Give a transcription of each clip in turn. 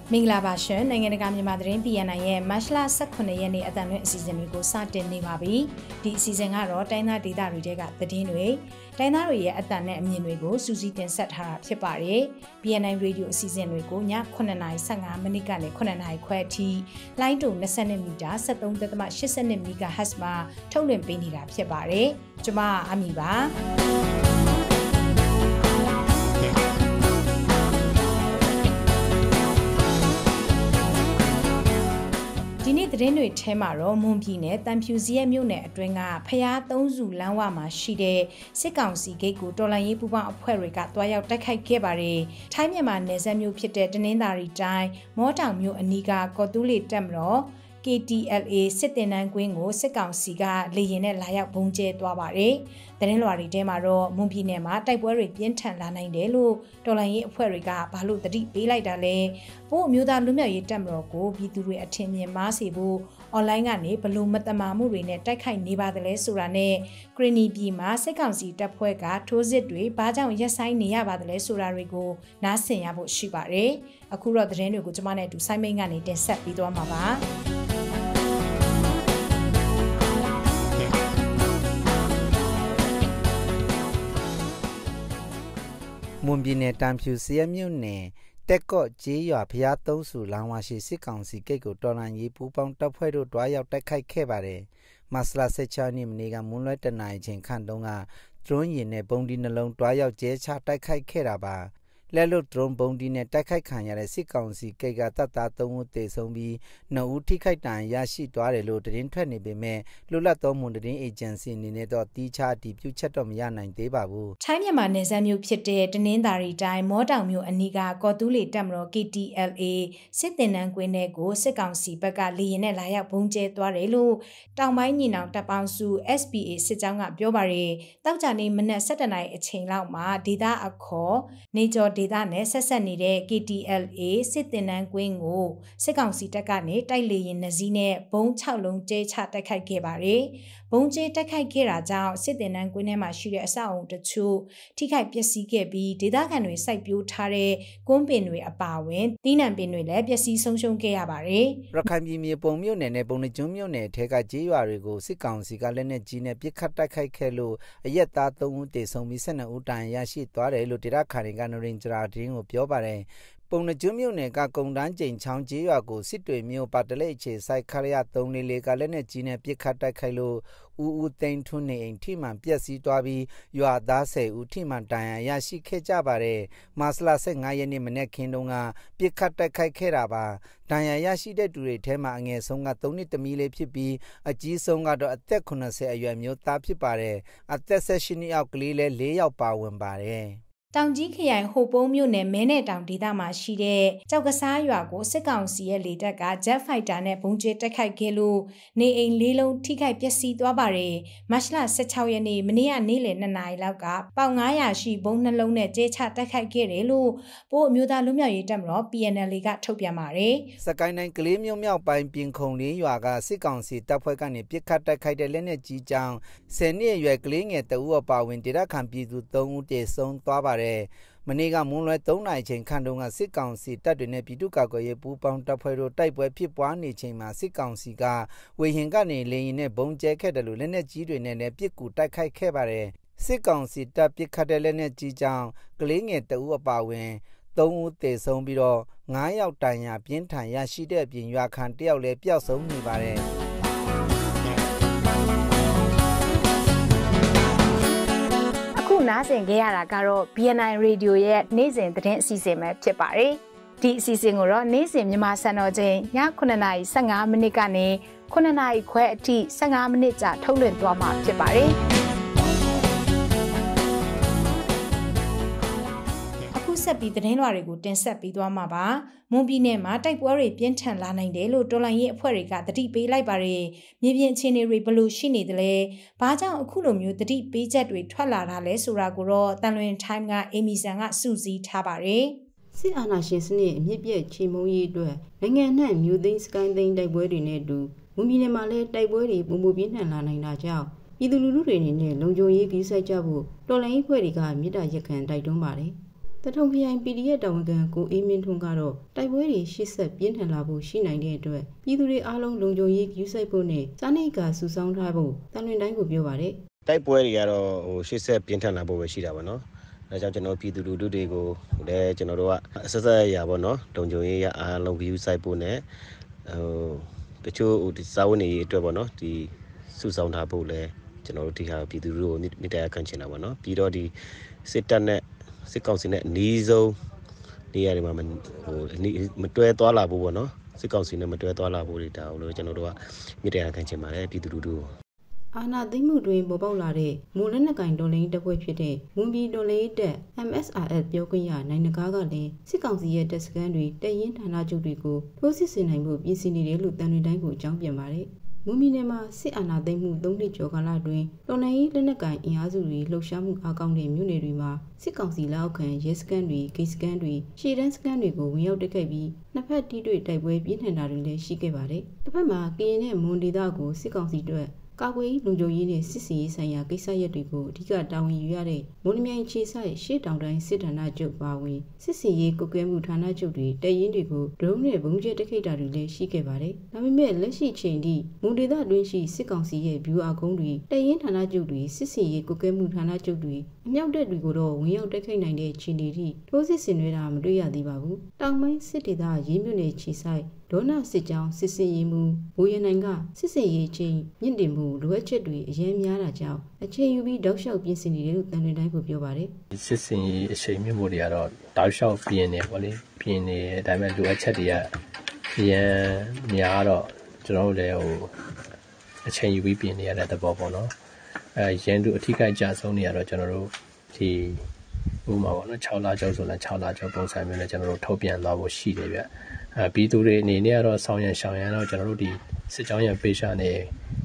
မင်္ဂလာပါရှင်နိုင်ငံတကာမြန်မာသတင်း PNI ရဲ့မတ်လ18ရက်နေ့အသံလွှင့်အစီအစဉ်တွေကိုစတင်နေပါပြီဒီအစီအစဉ်ကတော့တိုင်းသားဒေသတွေထဲကသတင်းတွေတိုင်းသားတွေရဲ့အသံနဲ့အမြင်တွေကိုစူးစီးတင်ဆက်ထားတာဖြစ်ပါတယ် PNI Radio အစီအစဉ်တွေကိုည9:15မိနစ်ကနေ9:00ခွဲအထိလိုင်းတူ20မီတာ73.82 MHz မှာထုတ်လွှင့်ပေးနေတာဖြစ်ပါတယ်ကျွန်မအမီပါဒီနေ့သတင်းတွေထဲမှာတော့မွန်ပြည်နယ်တန်ဖြူစီရဲ့မြို့နယ်အတွင်းကဖျားသုံးစုလမ်းဝမှာရှိတဲ့စစ်ကောင်စီဂိတ်ကိုတော်လှန်ရေးပူးပေါင်းအဖွဲ့တွေကတွားရောက်တိုက်ခိုက်ခဲ့ပါတယ်။ထိုင်းမြန်မာနယ်စပ်မြို့ဖြစ်တဲ့တနင်္သာရီတိုင်းမောတောင်မြို့အနီးကကော်တူးလီတပ်မတော် KTLA စစ်တင်နန်းကွင်းကိုစစ်ကောင်စီကလေရင်နဲ့လာရောက်ဘုံကျဲသွားပါတယ်။သတင်းလွှာတွေထဲမှာတော့မွန်ပြည်နယ်မှာတိုက်ပွဲတွေပြင်းထန်လာနိုင်တယ်လို့တော်လှန်ရေးအဖွဲ့တွေကဘာလို့တတိပေးလိုက်တာလဲ။ပို့အမျိုးသားလူမျိုးရေးတပ်မတော်ကိုပြည်သူတွေအထင်မြင်မားစေဖို့အွန်လိုင်းကနေဘလို့မတမာမှုတွေနဲ့တိုက်ခိုက်နေပါတယ်လဲဆိုတာနဲ့ဂရီနီပြည်မှာစစ်ကောင်စီတပ်ဖွဲ့ကထိုးစစ်တွေဘာကြောင့်ရက်ဆိုင်နေရပါတယ်လဲဆိုတာတွေကိုနားဆင်ရဖို့ရှိပါတယ်။အခုတော့သတင်းတွေကိုကျွန်မနဲ့အတူဆိုင်းမိန်ကနေတင်ဆက်ပေးသွားမှာပါ။မွန်ပြည်နယ်တန်ဖြူစီရဲ့မြို့နယ်တက်ကော့ကျေးရွာဖျားသုံးစုလမ်းဝရှိစစ်ကောင်စီဂိတ်ကိုတော်လှန်ရေးပူးပေါင်းတပ်ဖွဲ့တို့တွားရောက်တိုက်ခိုက်ခဲ့ပါတယ်။မတ်လ16ရက်နေ့ကမွန်းလွဲတနာရီချိန်ခန့်တုန်းကဒရုန်းယာဉ်နဲ့ပုံဒီနှလုံးတွားရောက်ကျဲချတိုက်ခိုက်ခဲ့တာပါ။လက်လွတ်ဒရုန်းပုံဒီနဲ့တိုက်ခိုက်ခံရတဲ့စစ်ကောင်စီဂိတ်ကတပ်သား3ဦးသေဆုံးပြီး2ဦးထိခိုက်ဒဏ်ရာရရှိသွားတယ်လို့သတင်းထွက်နေပေမဲ့လွတ်လပ်သောမွန်သတင်းအေဂျင်စီအနေနဲ့တော့တီးခြားတီးပြုချက်တော့မရနိုင်သေးပါဘူး။ထိုင်းမြန်မာနယ်စပ်မြို့ဖြစ်တဲ့တနင်္သာရီတိုင်းမောတောင်မြို့အနီးကကော်တူးလီတပ်မတော် KTLA စစ်တင်နန်းကွင်းထဲကိုစစ်ကောင်စီဘက်ကလေရင်နဲ့လာရောက်ဘုံကျဲသွားတယ်လို့တောင်ပိုင်းညီနောင်တပ်ပေါင်းစု SPA စစ်ကြောင်းကပြောပါတယ်။တောက်ကြနေမနက်7:00နာရီအချိန်လောက်မှာဒေသအခေါ်နေကျော်ဒေသနဲ့ဆက်ဆက်နေတဲ့ KTLA စစ်တင်နန်းကွင်းကိုစစ်ကောင်စီတပ်ကနေတိုက်လေရင်နှစီးနဲ့ဘုံ6လုံးကျဲချတိုက်ခိုက်ခဲ့ပါတယ်။ဘုံကျဲတိုက်ခိုက်ခဲ့တာကြောင့်စစ်တင်နန်းကွင်းထဲမှာရှိတဲ့အဆောက်အုံတချို့ထိခိုက်ပျက်စီးခဲ့ပြီးဒေသခံတွေစိုက်ပျိုးထားတဲ့ကွန်းပင်တွေအပါအဝင်သီးနှံပင်တွေလည်းပျက်စီးဆုံးရှုံးခဲ့ရပါတယ်။ရခိုင်ပြည်မြေပုံမြို့နယ်နဲ့ပုံနှကျွန်းမြို့နယ်ထဲကကျေးရွာတွေကိုစစ်ကောင်စီကလက်နက်ကြီးနဲ့ပစ်ခတ်တိုက်ခိုက်ခဲ့လို့အရက်သား3ဦးသေဆုံးပြီး12ဦးဒဏ်ရာရရှိသွားတယ်လို့ဒေသခံတွေကနရင်ဂျရာတင်းကိုပြောပါတယ်ပုံနှကျွန်းမြို့နယ်ကကုံတန်းကျိန်ချောင်းကျေးရွာကိုစစ်တွေမြို့ပါတလိအခြေဆိုင်ခရရ344ကလက်နက်ကြီးနဲ့ပစ်ခတ်တိုက်ခိုက်လို့ဦးသိန်းထွန်းနေအိမ်ထိမှန်ပျက်စီးသွားပြီးရွာသား10ဦးထိမှန်ဒဏ်ရာရရှိခဲ့ကြပါတယ်။မတ်လ15ရက်နေ့မနေ့ခင်းတုန်းကပစ်ခတ်တိုက်ခိုက်ခဲ့တာပါ။ဒဏ်ရာရရှိတဲ့သူတွေထဲမှာအငယ်ဆုံးက3နှစ်သမီးလေးဖြစ်ပြီးအကြီးဆုံးကတော့အသက်80အရွယ်မျိုးသားဖြစ်ပါတယ်။အသက်18နှစ်အောက်ကလေးလည်း4ယောက်ပါဝင်ပါတယ်။တောင်ကြီးခရိုင်ဟိုပုံးမြို့နယ်မဲနဲ့တောင်ဒေသမှာရှိတဲ့ကြောက်ကစားရွာကိုစစ်ကောင်စီရဲ့လေတပ်က Jet Fighter နဲ့ဘုံကျဲတိုက်ခိုက်ခဲ့လို့နေအိမ်၄လုံးထိခိုက်ပျက်စီးသွားပါတယ်။မတ်လ16ရက်နေ့မနေ့ကနေ့လယ်2နာရီလောက်ကပေါင်900ရှိဘုံနှလုံးနဲ့ကျဲချတိုက်ခိုက်ခဲ့တယ်လို့ပို့အမျိုးသားလူမျိုးရေးတပ်မတော် PNLA ကထုတ်ပြန်ပါတယ်။စကိုင်းတိုင်းကလေးမြို့မြောက်ပိုင်းပြင်ခုံလေးရွာကစစ်ကောင်စီတပ်ဖွဲ့ကနေပစ်ခတ်တိုက်ခိုက်တဲ့လက်နက်ကြီးကြောင့်10နှစ်အရွယ်ကလေးငယ်2ဦးအပါအဝင်ဒေသခံပြည်သူ3ဦးသေဆုံးသွားပါတယ်မနေ့ကမွန်းလွဲ3နာရီချိန်ခန့်တုန်းကစစ်ကောင်စီတပ်တွေနဲ့ပြည်သူ့ကာကွယ်ရေးပူးပေါင်းတပ်ဖွဲ့တို့တိုက်ပွဲဖြစ်ပွားနေချိန်မှာစစ်ကောင်စီကဝေဟင်ကနေလေရင်နဲ့ဘုံကျဲခဲ့တယ်လို့လက်နက်ကြီးတွေနဲ့လည်းပစ်ကူတိုက်ခိုက်ခဲ့ပါတယ်စစ်ကောင်စီတပ်ပစ်ခတ်တဲ့လက်နက်ကြီးကြောင့်ကလေးငယ်2ဦးအပါအဝင်3ဦးသေဆုံးပြီးတော့9ယောက်ဒဏ်ရာပြင်းထန်ရရှိတဲ့အပြင်ရွာခံ1ယောက်လည်းပျောက်ဆုံးနေပါတယ်နားဆင်ခဲ့ရတာကတော့ BNI Radio ရဲ့နေ့စဉ်သတင်းအစီအစဉ်ပဲဖြစ်ပါတယ်။ဒီအစီအစဉ်ကိုတော့နေ့စဉ်မြန်မာစံတော်ချိန်ည9:15မိနစ်ကနေ9:00ခွဲအထိ15မိနစ်ကြာထုတ်လွှင့်သွားမှာဖြစ်ပါတယ်။အခုဆက်ပြီးသတင်းလွှာတွေကိုတင်ဆက်ပေးသွားမှာပါ။မွန်ပြည်နယ်မှာတိုက်ပွဲတွေပြင်းထန်လာနိုင်တယ်လို့တော်လှန်ရေးအဖွဲ့တွေကသတိပေးလိုက်ပါတယ်။မြေပြင်အခြေအနေတွေဘယ်လိုရှိနေသလဲ။ဘာကြောင့်အခုလိုမျိုးသတိပေးချက်တွေထွက်လာတာလဲဆိုတာကိုတော့တန်လွင် time ကအေမီဆန်ကစုစည်းထားပါတယ်။စစ်အာဏာရှင်စနစ်အမြင့်ပြည့်ချေမှုန်းရေးအတွက်နိုင်ငံနှံ့မြို့သိမ်းစကိုင်းသိမ်းတိုက်ပွဲတွေနဲ့အတူမွန်ပြည်နယ်မှာလည်းတိုက်ပွဲတွေပုံမပြင်းထန်လာနိုင်တာကြောင့်ပြည်သူလူထုတွေအနေနဲ့လုံခြုံရေးကြီးစိုက်ကြဖို့တော်လှန်ရေးအဖွဲ့တွေကမြစ်တာရက်ခံတိုက်တွန်းပါတယ်။ တထုံခရိုင် PDF တာဝန်ခံကိုအေးမင်းထွန်းကတော့တိုက်ပွဲတွေရှေ့ဆက်ပြင်းထန်လာဖို့ရှိနိုင်တဲ့အတွက်ပြည်သူတွေအားလုံးလုံခြုံရေးယူဆိုင်ဖို့နဲ့စားနပ်ကစုဆောင်းထားဖို့တန်လွင်တိုင်းကိုပြောပါတယ်တိုက်ပွဲတွေကတော့ရှေ့ဆက်ပြင်းထန်လာဖို့ပဲရှိတာပါနော်ဒါကြောင့်ကျွန်တော်ပြည်သူလူထုတွေကိုလည်းကျွန်တော်တို့ကအဆက်ဆက်ရပါတော့လုံခြုံရေးအားလုံးယူဆိုင်ဖို့နဲ့တချို့ဒီစာဝန်တွေအတွက်ပေါ့နော်ဒီစုဆောင်းထားဖို့လည်းကျွန်တော်တို့ဒီဟာပြည်သူလူထုကိုမြစ်တရားခံချင်တာပေါ့နော်ပြီးတော့ဒီစစ်တပ်နဲ့စစ်ကောင်စီနဲ့အနီးဆုံးနေရာတွေမှာမတွဲသွားလာဖို့ပေါ့နော်စစ်ကောင်စီနဲ့မတွဲသွားလာဖို့တွေဒါလို့ကျွန်တော်တို့ကမြစ်တရားခံချင်ပါတယ်ပြည်သူလူထုအာဏာသိမ်းမှုတွင်ပေါ်ပေါက်လာတဲ့မူလက်နက်ကင်တော်လိုင်းတပ်ဖွဲ့ဖြစ်တဲ့ဝန်ပြည်တော်လေးတပ် MSRF ပြောခွင့်ရနိုင်နဂါးကလည်းစစ်ကောင်စီရဲ့တပ်စခန်းတွေတပ်ရင်းဌာနချုပ်တွေကိုထိုးစစ်ဆင်နိုင်မှုပြင်ဆင်နေတယ်လို့တန်လွင်တိုင်းကိုအကြောင်းပြန်ပါတယ်။မူမီနယ်မှာစစ်အာဏာသိမ်းမှု3နှစ်ကျော်ကာလတွင်တော်လိုင်းလက်နက်ကင်အင်အားစုတွေလှုပ်ရှားမှုအားကောင်းတဲ့မြို့နယ်တွေမှာစစ်ကောင်စီလက်အောက်ခံရဲစခန်းတွေဂိတ်စခန်းတွေရှေ့တန်းစခန်းတွေကိုဝင်ရောက်တိုက်ခိုက်ပြီးနှစ်ဖက်ထိတွေ့တိုက်ပွဲပြင်းထန်တာတွေလည်းရှိခဲ့ပါတယ်။တစ်ဖက်မှာကရင်နဲ့မွန်ဒေသကိုစစ်ကောင်စီတို့ကာကွယ်ရေးလုံခြုံရေးနဲ့စစ်စင်ရေးဆိုင်ရာကိစ္စရပ်တွေကိုအဓိကတာဝန်ယူရတဲ့မွန်မြိုင်ခြေဆိုင်ရှေ့တောင်တိုင်းစစ်ဌာနချုပ်ပါဝင်စစ်စင်ရေးကုတ်ကဲမှုဌာနချုပ်တွေတရင်တွေကိုဒရုန်းနဲ့ဘုံကျဲတိုက်ခိုက်တာတွေလည်းရှိခဲ့ပါတယ်။ဒါပေမဲ့လက်ရှိချိန်ထိမွန်ဒေသတွင်းရှိစစ်ကောင်စီရဲ့ဗျူဟာကုန်းတွေတရင်ဌာနချုပ်တွေစစ်စင်ရေးကုတ်ကဲမှုဌာနချုပ်တွေအမြောက်တပ်တွေကိုတော့ဝင်ရောက်တိုက်ခိုက်နိုင်တဲ့ခြေနေထိထိုးစစ်ဆင်နေတာမတွေ့ရသေးပါဘူး။တောင်ပိုင်းစစ်ဒေသရေးမြို့နယ်ခြေဆိုင်ဒေါနာစစ်ကြောင်းစစ်စင်ရေးမှုဘိုးရနိုင်ကစစ်စင်ရေးချင်းမြင့်တင်မှုလိုအပ်ချက်တွေအရင်များတာကြောင့်အချိန်ယူပြီးတောက်လျှောက်ပြင်ဆင်နေတယ်လို့တန်လွင်တိုင်းကိုပြောပါတယ်စစ်စင်ရေးအချိန်မြင့်မှုတွေကတော့တောက်လျှောက်ပြင်နေပေါ့လေပြင်နေဒါပေမဲ့လိုအပ်ချက်တွေကအရင်များတော့ကျွန်တော်တို့လည်းအချိန်ယူပြီးပြင်နေရတဲ့သဘောပေါ့နော်ရန်သူအထိခိုက်ကြဆုံးနေရတော့ကျွန်တော်တို့ဒီဥပမာပေါ့နော်6လကျော်ဆိုရင်6လကျော်ပုံစံမျိုးနဲ့ကျွန်တော်တို့ထုတ်ပြန်သွားဖို့ရှိတယ်ဗျပြည်သူတွေအနေနဲ့ကတော့ဆောင်ရန်ရှောင်ရန်တော့ကျွန်တော်တို့ဒီစစ်ကြောင်းရန်ဖေးရှာနေ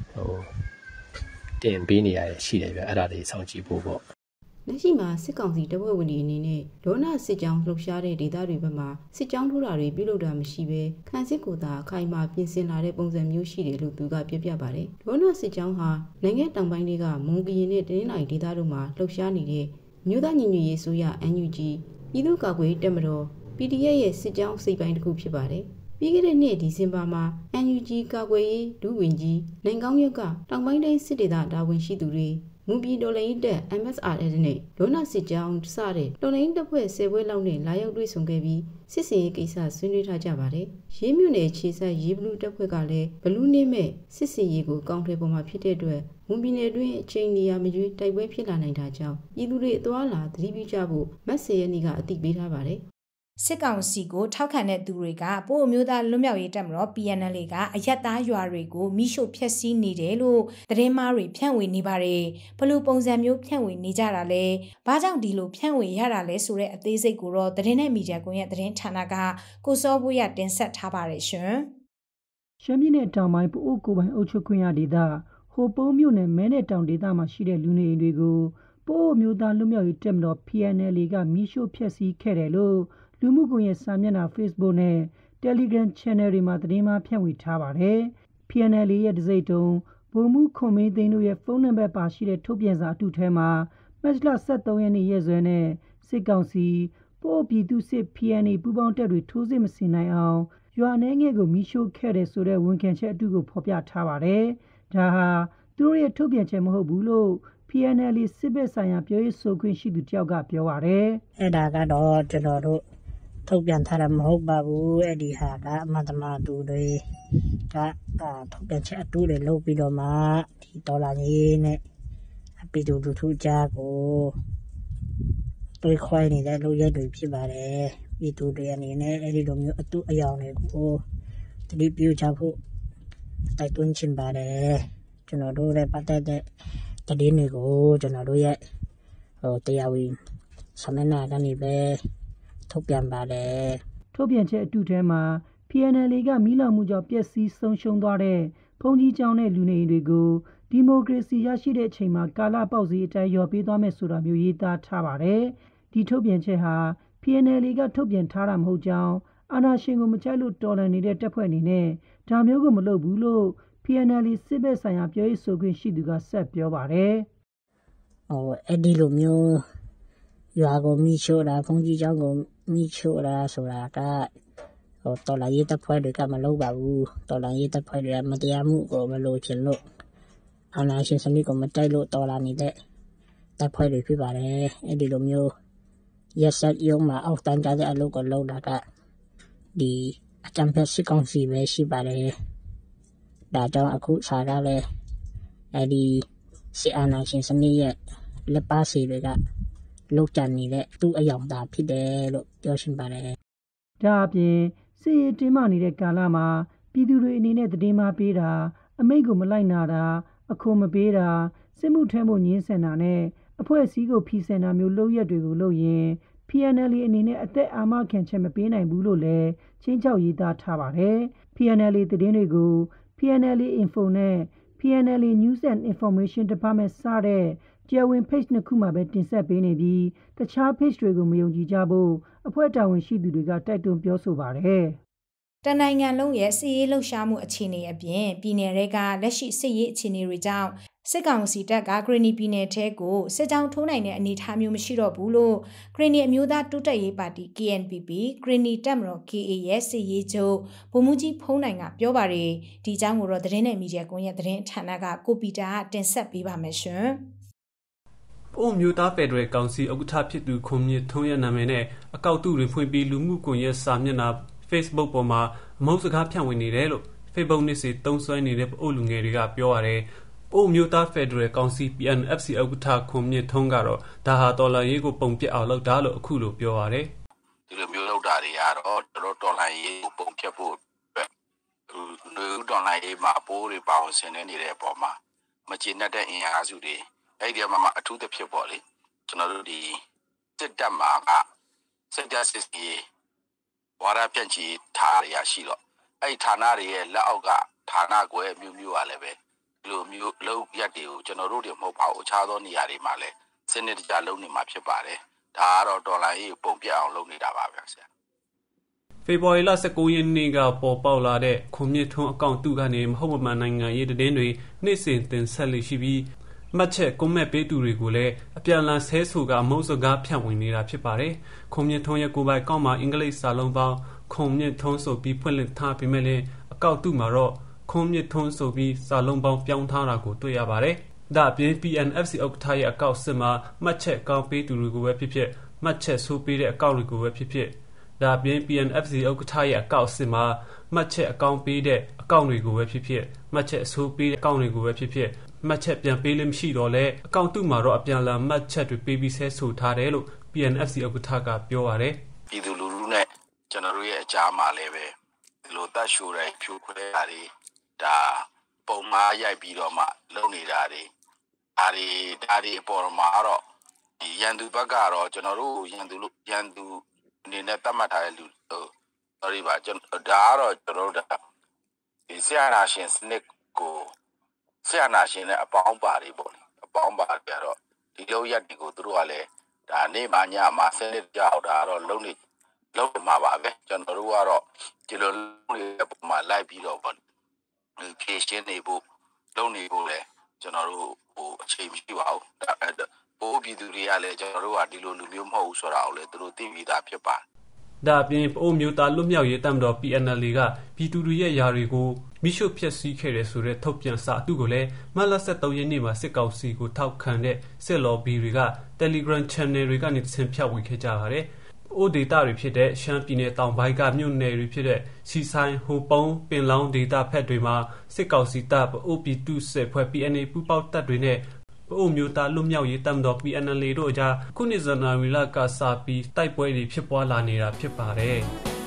တင်ပေးနေရရှိတယ်ဗျအဲ့ဒါတွေစောင့်ကြည့်ဖို့ပေါ့လက်ရှိမှာစစ်ကောင်စီတပ်ဖွဲ့ဝင်တွေအနေနဲ့ဒေါနာစစ်ကြောင်းလှုပ်ရှားတဲ့ဒေသတွေဘက်မှာစစ်ကြောင်းထိုးတာတွေပြုလုပ်တာမရှိဘဲခန်းစစ်ကိုသာအခိုင်အမာပြင်ဆင်လာတဲ့ပုံစံမျိုးရှိတယ်လို့သူကပြပြပါတယ်ဒေါနာစစ်ကြောင်းဟာနိုင်ငံတောင်ပိုင်းတွေကမွန်ကရင်နဲ့တနင်္လာရီဒေသတို့မှာလှုပ်ရှားနေတဲ့မြို့သားညီညွတ်ရေးဆိုရ NUG ပြည်သူ့ကာကွယ်တပ်မတော် PDF ရဲ့စစ်ကြောင်းစိတ်ပိုင်းတစ်ခုဖြစ်ပါတယ်ပြီးခဲ့တဲ့နှစ်ဒီဇင်ဘာမှာ NUG ကာကွယ်ရေးဒုဝန်ကြီးနိုင်ကောင်းရက်ကတောင်ပိုင်းတိုင်းစစ်ဒေသတာဝန်ရှိသူတွေမူပြည်တော်လိုင်းတပ် MSRF နဲ့ဒေါနာစစ်ကြောင်းစတဲ့တော်လိုင်းတပ်ဖွဲ့10ဘွဲလောက်နဲ့လာရောက်တွေ့ဆုံခဲ့ပြီးစစ်စင်ရေးကိစ္စဆွေးနွေးထားကြပါတယ်။ရေးမြို့နယ်ခြေဆက်ရေးဘလူးတပ်ဖွဲ့ကလည်းဘလူးနေမဲ့စစ်စင်ရေးကိုကောင်းထွေးပေါ်မှာဖြစ်တဲ့အတွက်မွန်ပြည်နယ်တွင်းအချိန်နေရာမရွေးတိုက်ပွဲဖြစ်လာနိုင်တာကြောင့်ပြည်သူတွေအသွားလာသတိပြုကြဖို့မတ်10ရက်နေ့ကအသိပေးထားပါတယ်။စစ်ကောင်စီကိုထောက်ခံတဲ့သူတွေကပို့အမျိုးသားလွတ်မြောက်ရေးတပ်မတော် PNL ကအရက်သားရွာတွေကိုမိရှို့ဖျက်ဆီးနေတယ်လို့သတင်းမှားတွေဖြန့်ဝေနေပါတယ်ဘလို့ပုံစံမျိုးဖြန့်ဝေနေကြတာလဲဘာကြောင့်ဒီလိုဖြန့်ဝေရတာလဲဆိုတဲ့အသေးစိတ်ကိုတော့သတင်းနဲ့မီဒီယာကွန်ရက်သတင်းဌာနကကိုစောဘွေးရတင်ဆက်ထားပါတယ်ရှင်ရှမ်းပြည်နယ်တောင်ပိုင်းပို့ကိုပိုင်အုပ်ချုပ်ခွင့်ရဒေသဟိုပုံးမြို့နယ်မဲနယ်တောင်ဒေသမှာရှိတဲ့လူနေအိမ်တွေကိုပို့အမျိုးသားလွတ်မြောက်ရေးတပ်မတော် PNL ကမိရှို့ဖျက်ဆီးခဲ့တယ်လို့လူမှုကွန်ရက်စာမျက်နှာ Facebook နဲ့ Telegram Channel တွေမှာသတင်းမှာဖြန့်ဝေထားပါတယ်။ PNL ရဲ့တစိမ့်တုံဗိုလ်မှူးခွန်မင်းသိန်းတို့ရဲ့ဖုန်းနံပါတ်ပါရှိတဲ့ထုတ်ပြန်စာအတုထဲမှာမတ်လ23ရက်နေ့ရက်စွဲနဲ့စစ်ကောင်စီပို့ပြည်သူစစ် PNA ပူးပေါင်းတပ်တွေထိုးစစ်မဆင်နိုင်အောင်ရွာနှဲငယ်ကိုမိရှို့ခဲ့တယ်ဆိုတဲ့ဝန်ခံချက်အတုကိုဖော်ပြထားပါတယ်။ဒါဟာသူတို့ရဲ့ထုတ်ပြန်ချက်မဟုတ်ဘူးလို့PNL စစ်ဘက်ဆိုင်ရာပြောရေးဆိုခွင့်ရှိသူတယောက်ကပြောပါတယ်။အဲ့ဒါကတော့ကျွန်တော်တို့ထုတ်ပြန်ထားတာမဟုတ်ပါဘူးအဲ့ဒီဟာကအမှန်တမ်းသူတွေကထုတ်ပြန်ချက်အတူတွေလုပ်ပြီးတော့မှဒီဒေါ်လာကြီးနဲ့ပြည်သူလူထုကြားကိုတွေးခွဲနေတဲ့လူရဲတွေဖြစ်ပါတယ်ပြည်သူတွေအနေနဲ့အဲ့ဒီလိုမျိုးအတူအယောင်တွေကိုတတိပြုကြဖို့တိုက်တွန်းချင်ပါတယ်ကျွန်တော်တို့ရဲ့ပတ်သက်တဲ့တည်င်းတွေကိုကျွန်တော်တို့ရဲ့တရားဝင်ဆန္ဒနာကနေပဲထုတ်ပြန်ပါတယ်ထုတ်ပြန်ချက်အတူထဲမှာ PNL ကမိလောင်မှုကြောင့်ပျက်စီးဆုံးရှုံးသွားတဲ့ဘုံကြီးကျောင်းနဲ့လူနေအိမ်တွေကိုဒီမိုကရေစီရရှိတဲ့အချိန်မှာကာလပေါက်စီအတိုင်းရော်ပေးသွားမယ်ဆိုတာမျိုးရေးသားထားပါတယ်ဒီထုတ်ပြန်ချက်ဟာ PNL ကထုတ်ပြန်ထားတာမဟုတ်ကြောင်းအာဏာရှင်ကိုမကြိုက်လို့တော်လှန်နေတဲ့တပ်ဖွဲ့အနေနဲ့ဒါမျိုးကိုမလုပ်ဘူးလို့ PNL စစ်ဘက်ဆိုင်ရာပြောရေးဆိုခွင့်ရှိသူကဆက်ပြောပါတယ်အဲ့ဒီလိုမျိုးရွာကိုမိချို့တာဘုန်းကြီးကျောင်းကိုမိချို့တာဆိုတာကတော်လှန်ရေးတပ်ဖွဲ့တွေကမလုပ်ပါဘူးတော်လှန်ရေးတပ်ဖွဲ့တွေကမတရားမှုကိုမလိုချင်လို့အာဏာရှင်စနစ်ကိုမတိုက်လို့တော်လှန်နေတဲ့တပ်ဖွဲ့တွေဖြစ်ပါတယ်အဲ့ဒီလိုမျိုးရက်ဆက်ရုံမှာအောက်တန်းကြတဲ့အလုပ်ကိုလုပ်တာကဒီအကြံဖက်စစ်ကောင်စီပဲရှိပါတယ်ဒါကြောင့်အခုစာကလည်းအဲ့ဒီစစ်အာဏာရှင်စနစ်ရဲ့လက်ပါစီတွေကလောက်ကြနေတဲ့သူ့အယောင်သာဖြစ်တယ်လို့ပြောရှင်ပါတယ်ဒါအပြင်စစ်ရေးတင်းမာနေတဲ့ကာလမှာပြည်သူတွေအနေနဲ့သတင်းမှာပေးတာအမိန့်ကိုမလိုက်နာတာအခွန်မပေးတာစစ်မှုထမ်းဖို့ညှင်းဆန်တာနဲ့အဖွဲ့အစည်းကိုဖီဆန်တာမျိုးလုပ်ရက်တွေကိုလုပ်ရင် PNL အနေနဲ့အသက်အာမခံချက်မပေးနိုင်ဘူးလို့လည်းချင်းချောက်ရေးသားထားပါတယ်။ PNL သတင်းတွေကို PNL Info နဲ့ PNL News and Information Department စတဲ့ကျယ်ဝင် page နှစ်ခုမှာပဲတင်ဆက်ပေးနေပြီးတခြား page တွေကိုမယုံကြည်ကြဖို့အဖွဲ့တာဝန်ရှိသူတွေကတိုက်တွန်းပြောဆိုပါတယ်။တနိုင်ငံလုံးရဲ့စစ်ရေးလှုပ်ရှားမှုအခြေအနေအပြင်ပြည်နယ်တွေကလက်ရှိစစ်ရေးအခြေအနေတွေကြောင့်စစ်ကောင်စီတပ်ကဂရနီပြည်နယ်ထဲကိုစစ်ကြောင်းထိုးနိုင်တဲ့အနေအထားမျိုးမရှိတော့ဘူးလို့ဂရနီအမျိုးသားတိုးတက်ရေးပါတီ KNPP ဂရနီတပ်မတော် KA ရဲ့စစ်ရေးချုပ်ဗိုလ်မှူးကြီးဖုံးနိုင်ကပြောပါတယ်ဒီအကြောင်းကိုတော့သတင်းနဲ့မီဒီယာကွန်ရက်သတင်းဌာနကကိုပီတာကတင်ဆက်ပေးပါမယ်ရှင်။အိုမျိုးသားဖက်ဒရယ်ကောင်စီဥက္ကဋ္ဌဖြစ်သူခွန်မြင့်ထွန်းရဲ့နာမည်နဲ့အကောက်တူတွေဖွင့်ပြီးလူမှုကွန်ရက်စာမျက်နှာ Facebook ပေါ်မှာအမုန်းစကားဖြန့်ဝေနေတယ်လို့ Facebook နေ့စဉ်တုံးဆွဲနေတဲ့အိုလူငယ်တွေကပြောရတယ်။အိုမျိုးသားဖက်ဒရယ်ကောင်စီ PNFC ဥက္ကဋ္ဌခွန်မြင့်ထွန်းကတော့ဒါဟာတော်လှန်ရေးကိုပုံပြအောင်လုပ်တာလို့အခုလိုပြောရတယ်။ဒီလိုမျိုးလုပ်တာတွေကတော့တော်လှန်ရေးကိုပုံပြဖို့အတွက်လူတော်လှန်ရေးမှာပိုးတွေပါဝင်ဆင်နေတဲ့အပေါ်မှာမကျေနပ်တဲ့အင်အားစုတွေအဲ့ဒီမှာအထူးသဖြင့်ပေါ့လေကျွန်တော်တို့ဒီစစ်တပ်မှာကစစ်တပ်စစ်ရေးဝါဒပြန့်ချီထားရရှိတော့အဲ့ဌာနတွေရဲ့လက်အောက်ကဌာနကွယ်မျိုးမျိုးကလည်းပဲဒီလိုမျိုးလုပ်ရက်တွေကိုကျွန်တော်တို့တွေမဟုတ်ပါဘူးအခြားသောနေရာတွေမှာလည်းစနစ်တကျလုပ်နေမှာဖြစ်ပါတယ်ဒါကတော့ဒေါ်လာရေးပုံပြအောင်လုပ်နေတာပါဗျာဆရာဖေဖော်ဝါရီလ19ရက်နေ့ကပေါ်ပေါက်လာတဲ့ခွန်မြင့်ထွန်းအကောင့်တူကနေမဟုတ်မမှန်နိုင်ငံရေးသတင်းတွေနေ့စဉ်တင်ဆက်လေရှိပြီးမှတ်ချက်ကွန်မန့်ပေးသူတွေကိုလည်းအပြန်အလှန်ဆဲဆိုကအမုန်းစကားဖြန့်ဝေနေတာဖြစ်ပါတယ်။ခွန်မြင့်ထွန်းရဲ့ကိုယ်ပိုင်အကောင့်မှာအင်္ဂလိပ်စာလုံးပေါင်းခွန်မြင့်ထွန်းဆိုပြီးဖွင့်လှစ်ထားပေမဲ့လည်းအကောင့်တူမှာတော့ခွန်မြင့်ထွန်းဆိုပြီးစာလုံးပေါင်းပြောင်းထားတာကိုတွေ့ရပါတယ်။ဒါအပြင် PNFC ဥက္ကဋ္ဌရဲ့အကောင့်စစ်မှာမှတ်ချက်ကောင်းပေးသူတွေကိုပဲဖြစ်ဖြစ်မှတ်ချက်ဆိုးပေးတဲ့အကောင့်တွေကိုပဲဖြစ်ဖြစ်ဒါအပြင် PNFC ဥက္ကဋ္ဌရဲ့အကောင့်စစ်မှာမှတ်ချက်အကောင့်ပေးတဲ့အကောင့်တွေကိုပဲဖြစ်ဖြစ်မှတ်ချက်အဆိုးပေးတဲ့အကောင့်တွေကိုပဲဖြစ်ဖြစ်မှတ်ချက်ပြန်ပေးလို့မရှိတော့လဲအကောင့်တူမှာတော့အပြန်လာမှတ်ချက်တွေပေးပြီးဆဲဆိုထားတယ်လို့ PNFC ဥက္ကဋ္ဌကပြောပါတယ်ပြည်သူလူထုနဲ့ကျွန်တော်တို့ရဲ့အကြားမှာလည်းပဲဒီလိုတတ်ရှိုးတိုင်းဖြိုခွဲတာတွေဒါပုံမှားရိုက်ပြီးတော့မှလုပ်နေတာတွေဒါတွေအပေါ်မှာတော့ဒီရန်သူဘက်ကတော့ကျွန်တော်တို့ရန်သူအနေနဲ့တတ်မှတ်ထားတဲ့လူsorry ပါဒါကတော့ကျွန်တော်တို့ဒီဆရာနာရှင်စနစ်ကိုဆရာနာရှင်နဲ့အပေါင်းပါတွေပေါ့လေအပေါင်းပါကြတော့ဒီလိုရက်တွေကိုသူတို့ကလည်းဒါနေ့မှညမှစနစ်ကြောက်တာတော့လုံးမှာပါပဲကျွန်တော်တို့ကတော့ဒီလိုလုံးရဲ့ပုံမှာလိုက်ပြီးတော့ပေါ့ဖြည့်ရှင်းနေဖို့လုံးနေဖို့လဲကျွန်တော်တို့အချိန်မရှိပါဘူးပိုးပြည်သူတွေကလည်းကျွန်တော်တို့ကဒီလိုလူမျိုးမဟုတ်ဘူးဆိုတာကိုလည်းသူတို့သိပြီးသားဖြစ်ပါတယ်ဒါအပြင်အိုမျိုးသားလွတ်မြောက်ရေးတပ်မတော် PNL ကပြည်သူတွေရဲ့ယာတွေကိုမိရှုဖျက်ဆီးခဲ့တယ်ဆိုတဲ့ထုတ်ပြန်စာအတုကိုလည်းမတ်လ23ရက်နေ့မှာစစ်ကောင်စီကိုထောက်ခံတဲ့စစ်လော်ဘီတွေက Telegram Channel တွေကနေဆင်ဖြတ်ဝေခဲ့ကြပါတယ်။အိုဒေတာတွေဖြစ်တဲ့ရှမ်းပြည်နယ်တောင်ပိုင်းကမြို့နယ်တွေဖြစ်တဲ့စီဆိုင်ဟိုပုံးပင်လောင်းဒေတာဖက်တွေမှာစစ်ကောင်စီတပ်အိုပြည်သူစစ်ဖွဲ့ PNA ပူးပေါင်းတပ်တွေနဲ့အိုမျိုးသားလွတ်မြောက်ရေးတပ်မတော် PNL တို့အကြားခုနှစ်ဇန်နဝါရီလကစပြီးတိုက်ပွဲတွေဖြစ်ပွားလာနေတာဖြစ်ပါတယ်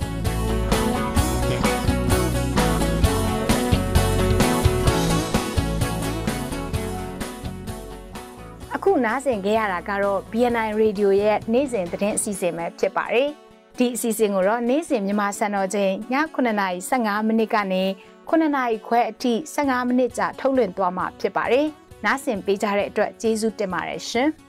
အခုနားဆင်ကြရတာကတော့ BNI Radio ရဲ့နေ့စဉ်သတင်းအစီအစဉ်ပဲဖြစ်ပါတယ်ဒီအစီအစဉ်ကိုတော့နေ့စဉ်မြန်မာစံတော်ချိန်ည9:15မိနစ်ကနေ9:00ခွဲအထိ15မိနစ်ကြာထုတ်လွှင့်သွားမှာဖြစ်ပါတယ်နားဆင်ပေးကြတဲ့အတွက်ကျေးဇူးတင်ပါတယ်ရှင်